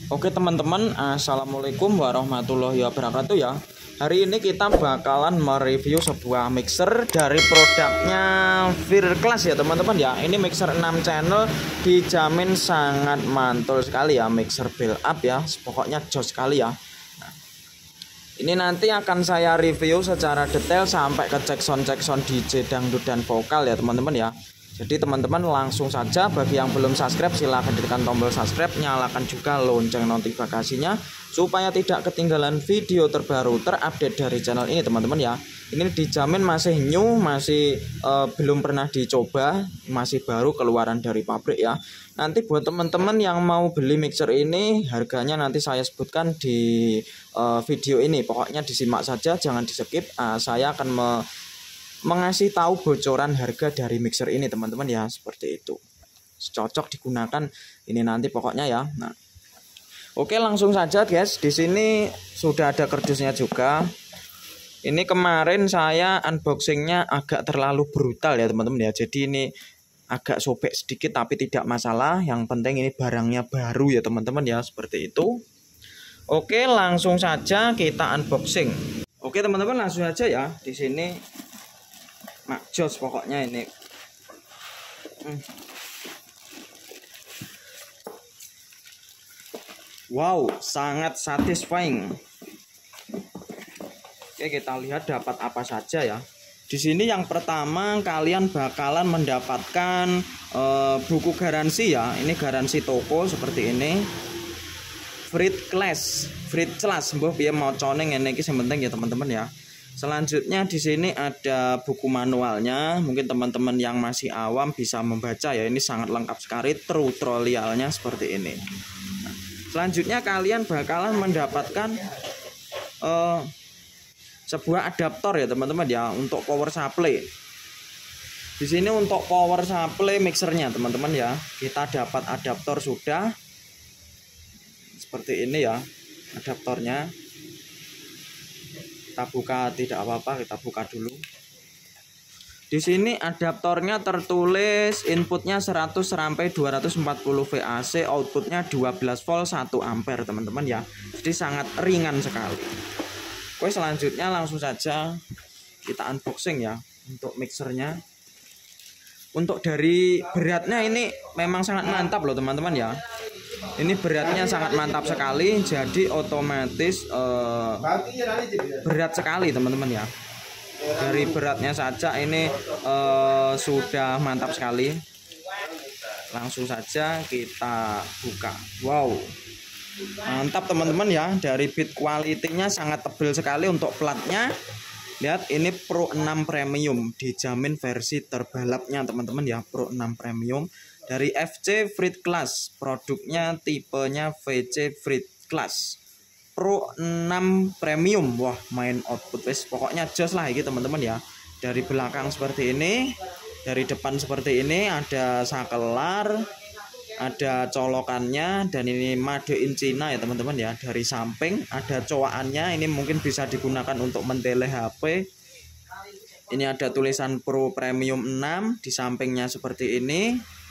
Oke teman-teman, assalamualaikum warahmatullahi wabarakatuh ya. Hari ini kita bakalan mereview sebuah mixer dari produknya Firclass ya teman-teman ya. Ini mixer 6 channel, dijamin sangat mantul sekali ya, mixer build up ya. Pokoknya jos sekali ya. Nah, ini nanti akan saya review secara detail sampai ke cek sound DJ dangdut dan vokal ya teman-teman ya. Jadi teman-teman langsung saja, bagi yang belum subscribe silahkan tekan tombol subscribe, nyalakan juga lonceng notifikasinya supaya tidak ketinggalan video terbaru terupdate dari channel ini teman-teman ya. Ini dijamin masih new, masih belum pernah dicoba, masih baru keluaran dari pabrik ya. Nanti buat teman-teman yang mau beli mixer ini, harganya nanti saya sebutkan di video ini. Pokoknya disimak saja, jangan di skip. Saya akan mengasih tahu bocoran harga dari mixer ini teman-teman ya, seperti itu. Cocok digunakan ini nanti pokoknya ya. Nah, oke langsung saja guys. Di sini sudah ada kardusnya juga. Ini kemarin saya unboxingnya agak terlalu brutal ya teman-teman ya. Jadi ini agak sobek sedikit tapi tidak masalah. Yang penting ini barangnya baru ya teman-teman ya, seperti itu. Oke langsung saja kita unboxing. Oke teman-teman langsung saja ya. Di sini jos pokoknya ini. Wow, sangat satisfying. Oke, kita lihat dapat apa saja ya. Di sini yang pertama kalian bakalan mendapatkan buku garansi ya. Ini garansi toko seperti ini. Firclass, mbah piye macane ngene iki sing penting ya teman-teman ya. Selanjutnya di sini ada buku manualnya. Mungkin teman-teman yang masih awam bisa membaca ya. Ini sangat lengkap sekali, tutorialnya seperti ini. Nah, selanjutnya kalian bakalan mendapatkan sebuah adaptor ya teman-teman ya, untuk power supply. Di sini untuk power supply mixernya teman-teman ya, kita dapat adaptor sudah seperti ini ya, adaptornya. Kita buka, tidak apa-apa, kita buka dulu. Di sini adaptornya tertulis inputnya 100 sampai 240 VAC, outputnya 12 volt 1 ampere teman-teman ya. Jadi sangat ringan sekali. Oke, selanjutnya langsung saja kita unboxing ya untuk mixernya. Untuk dari beratnya ini memang sangat mantap loh teman-teman ya. Ini beratnya sangat mantap sekali, jadi otomatis berat sekali teman-teman ya. Dari beratnya saja ini sudah mantap sekali. Langsung saja kita buka. Wow, mantap teman-teman ya. Dari build quality-nya sangat tebal sekali. Untuk platnya lihat, ini Pro 6 Premium, dijamin versi terbalapnya teman-teman ya, Pro 6 Premium. Dari FC Firclass, produknya tipenya VC Firclass Pro 6 Premium. Wah, main output wes pokoknya jos lah ini teman-teman ya. Dari belakang seperti ini, dari depan seperti ini, ada sakelar, ada colokannya, dan ini made in China ya teman-teman ya. Dari samping ada coakannya, ini mungkin bisa digunakan untuk mentele HP. Ini ada tulisan Pro Premium 6 di sampingnya seperti ini.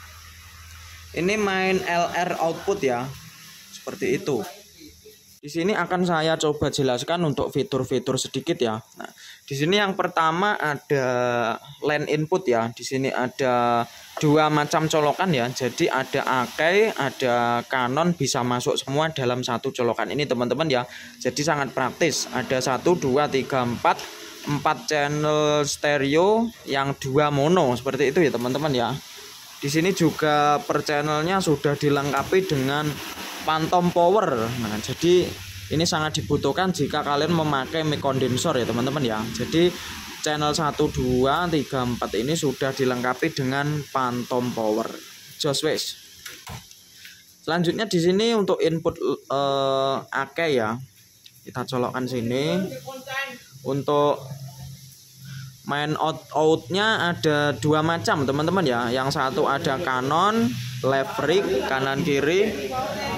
Ini main LR output ya, seperti itu. Di sini akan saya coba jelaskan untuk fitur-fitur sedikit ya. Nah, di sini yang pertama ada line input ya. Di sini ada dua macam colokan ya. Jadi ada Akai, ada Canon, bisa masuk semua dalam satu colokan ini teman-teman ya. Jadi sangat praktis. Ada 1, 2, 3, 4 channel stereo, yang 2 mono seperti itu ya teman-teman ya. Di sini juga per channelnya sudah dilengkapi dengan phantom power. Nah, jadi ini sangat dibutuhkan jika kalian memakai mic kondensor ya teman-teman ya. Jadi channel 1, 2, 3, 4 ini sudah dilengkapi dengan phantom power. Jos wes. Selanjutnya di sini untuk input Akai ya. Kita colokkan sini. Untuk main outnya ada dua macam teman-teman ya. Yang satu ada Canon left rig kanan kiri.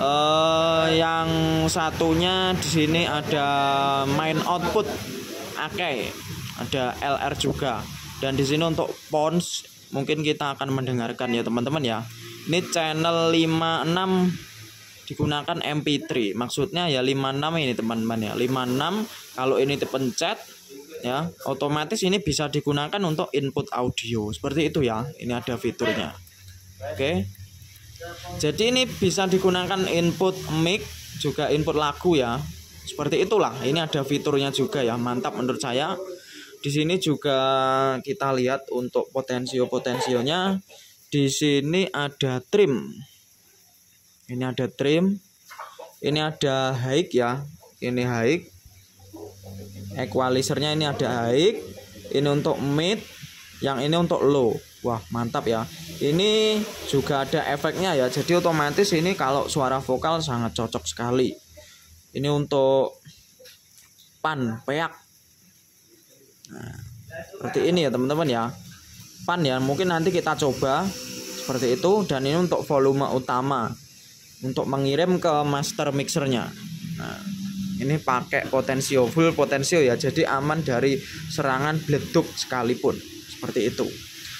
Yang satunya di sini ada main output Akai, ada LR juga. Dan di sini untuk pons mungkin kita akan mendengarkan ya teman-teman ya. Ini channel 56 digunakan MP3. Maksudnya ya 56 ini teman-teman ya. 56 kalau ini dipencet ya, otomatis ini bisa digunakan untuk input audio. Seperti itu ya. Ini ada fiturnya. Oke. Jadi ini bisa digunakan input mic, juga input lagu ya. Seperti itulah. Ini ada fiturnya juga ya. Mantap menurut saya. Di sini juga kita lihat untuk potensio-potensionya. Di sini ada trim. Ini ada trim. Ini ada high ya. Ini high. Equalizernya ini ada high. Ini untuk mid. Yang ini untuk low. Wah, mantap ya. Ini juga ada efeknya ya. Jadi otomatis ini kalau suara vokal sangat cocok sekali. Ini untuk pan, peak. Nah, seperti ini ya teman-teman ya. Pan ya, mungkin nanti kita coba seperti itu. Dan ini untuk volume utama, untuk mengirim ke master mixernya. Nah, ini pakai potensio, full potensio ya. Jadi aman dari serangan bleduk sekalipun. Seperti itu.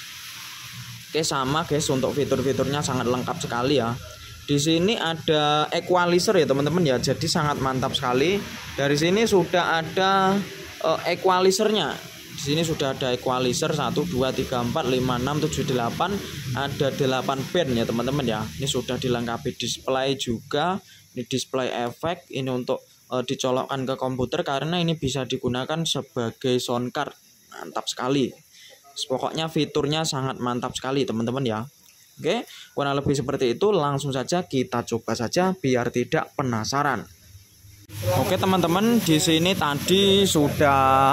Oke, sama guys, untuk fitur-fiturnya sangat lengkap sekali ya. Di sini ada equalizer ya teman-teman ya. Jadi sangat mantap sekali. Dari sini sudah ada equalizernya. Di sini sudah ada equalizer 1 2 3 4 5 6 7 8, ada 8 band ya teman-teman ya. Ini sudah dilengkapi display juga. Ini display efek. Ini untuk dicolokkan ke komputer karena ini bisa digunakan sebagai sound card. Mantap sekali. Pokoknya fiturnya sangat mantap sekali teman-teman ya. Oke, kurang lebih seperti itu. Langsung saja kita coba saja biar tidak penasaran. Oke teman-teman, di sini tadi sudah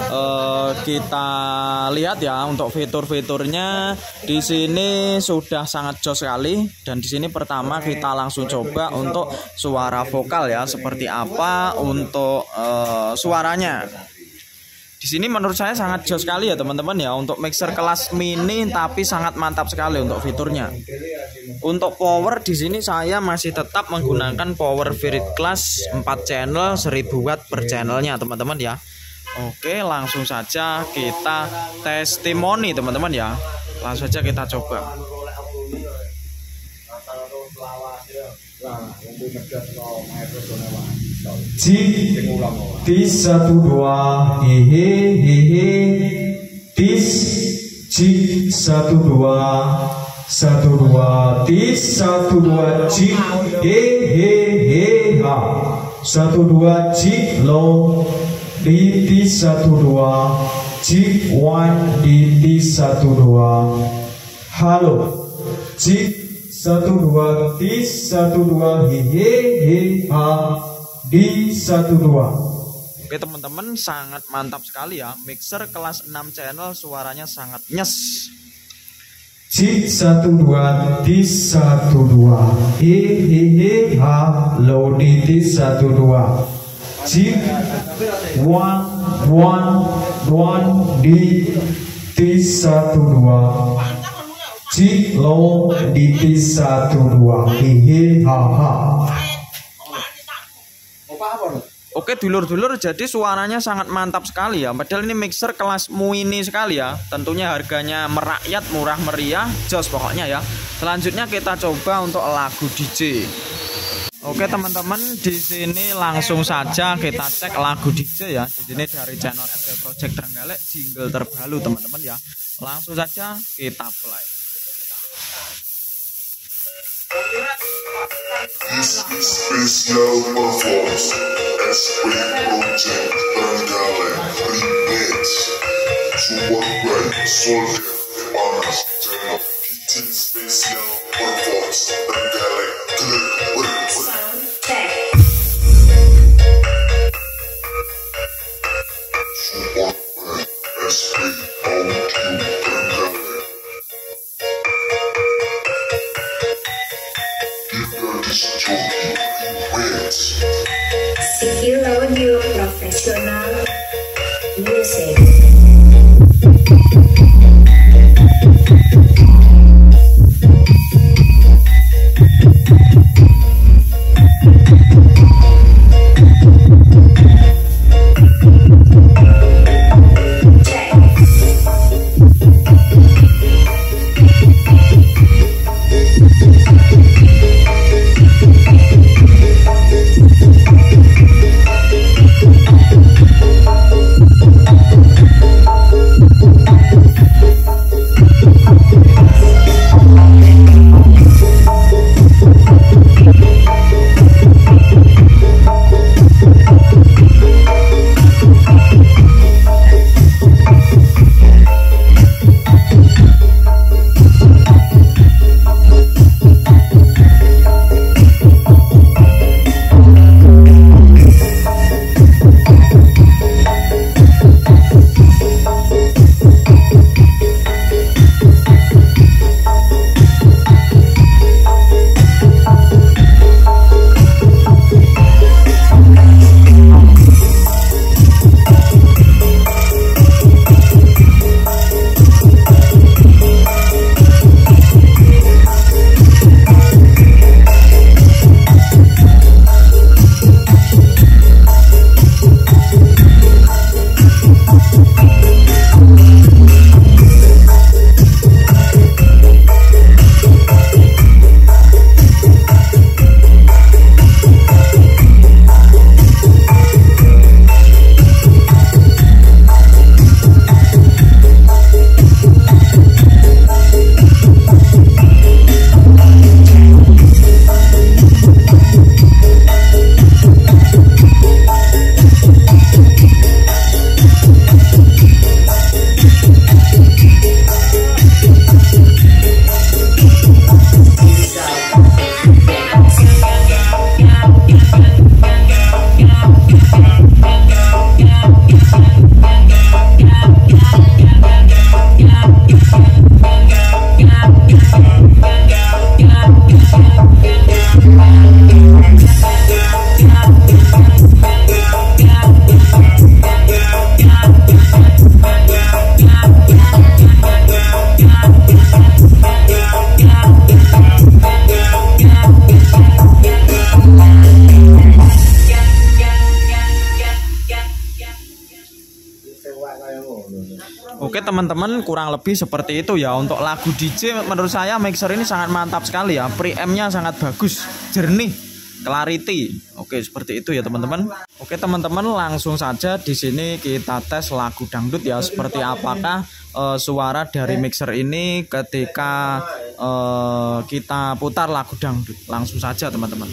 kita lihat ya untuk fitur-fiturnya. Di sini sudah sangat jos sekali. Dan di sini pertama kita langsung coba untuk suara vokal ya, seperti apa untuk suaranya. Di sini menurut saya sangat jos sekali ya teman-teman ya, untuk mixer kelas mini tapi sangat mantap sekali untuk fiturnya. Untuk power di sini saya masih tetap menggunakan power Virid Class 4 channel 1000 watt per channelnya teman-teman ya. Oke, langsung saja kita testimoni teman-teman ya. Langsung saja kita coba. Dis 1 2 hehe hehe, dis jik 1 2 1 2, dis 1 2 jik hehe he ha, 1 2 jik low di dis 1 2 jik 1 di dis 1 2, halo jik 1 2 dis 1 2 hehe he ha di 1 2. Oke teman-teman, sangat mantap sekali ya. Mixer kelas 6 channel, suaranya sangat nyes. Jik 1 2 di 1 2 he he he ha low di 1 2, jik 1 1 1 di 1 2, jik low di 1 2 he he ha ha. Oke dulur-dulur, jadi suaranya sangat mantap sekali ya. Padahal ini mixer kelas mini sekali ya. Tentunya harganya merakyat, murah meriah, jos pokoknya ya. Selanjutnya kita coba untuk lagu DJ. Oke teman-teman, di sini langsung saja kita cek lagu DJ ya. Di sini dari channel FB Project Trenggalek, jingle terbaru teman-teman ya. Langsung saja kita play. This is special performance SB Project Trenggalek Remix Support by Soldier Panas Channel DJ Special Performance Trenggalek Support by SB Audio Trenggalek. Secure Audio Professional Music. teman-teman, kurang lebih seperti itu ya. Untuk lagu DJ menurut saya mixer ini sangat mantap sekali ya. Preamp-nya sangat bagus, jernih, clarity. Oke, seperti itu ya teman-teman. Oke teman-teman, langsung saja di sini kita tes lagu dangdut ya. Seperti apakah suara dari mixer ini ketika kita putar lagu dangdut. Langsung saja teman-teman.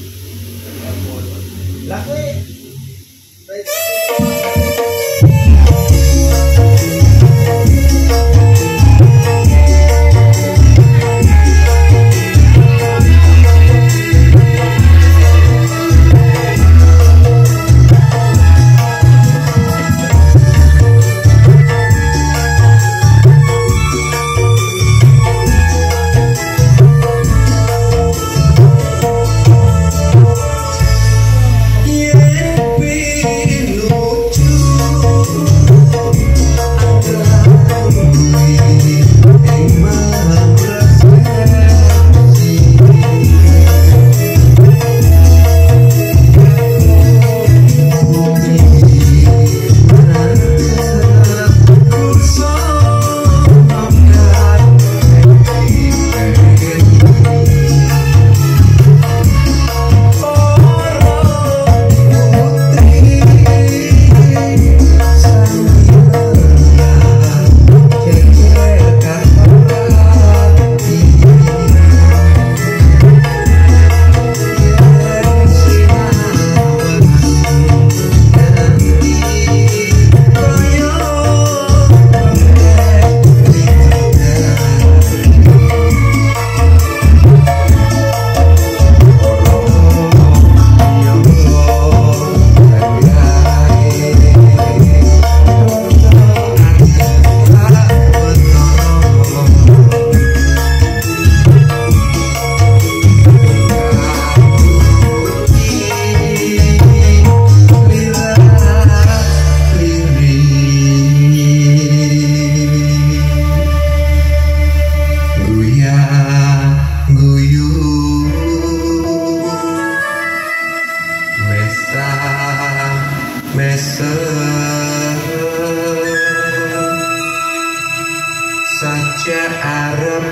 Saja arep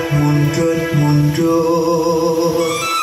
mundur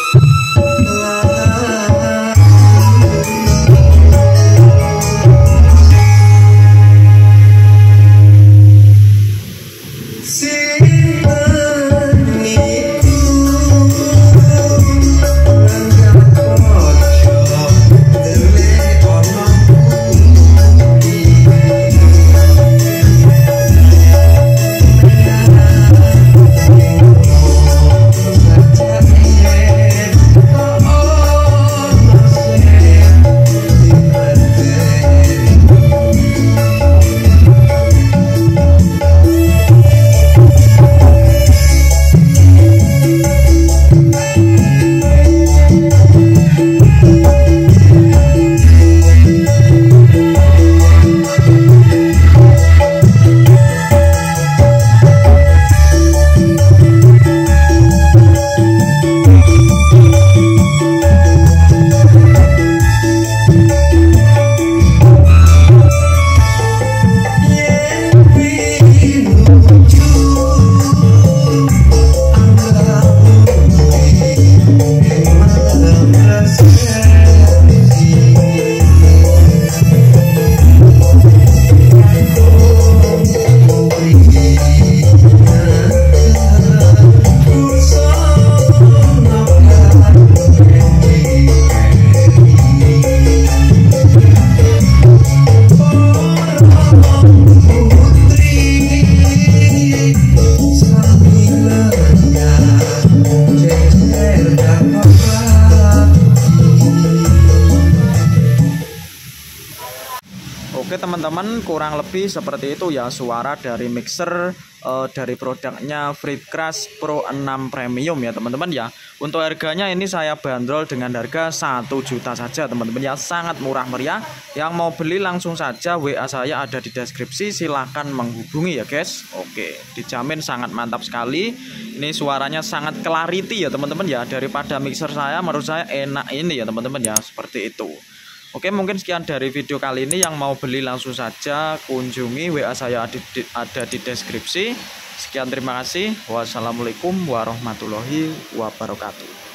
Oke teman-teman, kurang lebih seperti itu ya suara dari mixer dari produknya Freecrash Pro 6 Premium ya teman-teman ya. Untuk harganya ini saya bandrol dengan harga 1 juta saja teman-teman ya, sangat murah meriah. Yang mau beli langsung saja WA saya ada di deskripsi, silahkan menghubungi ya guys. Oke, dijamin sangat mantap sekali. Ini suaranya sangat clarity ya teman-teman ya, daripada mixer saya menurut saya enak ini ya teman-teman ya, seperti itu. Oke, mungkin sekian dari video kali ini. Yang mau beli langsung saja kunjungi WA saya ada di deskripsi. Sekian, terima kasih. Wassalamualaikum warahmatullahi wabarakatuh.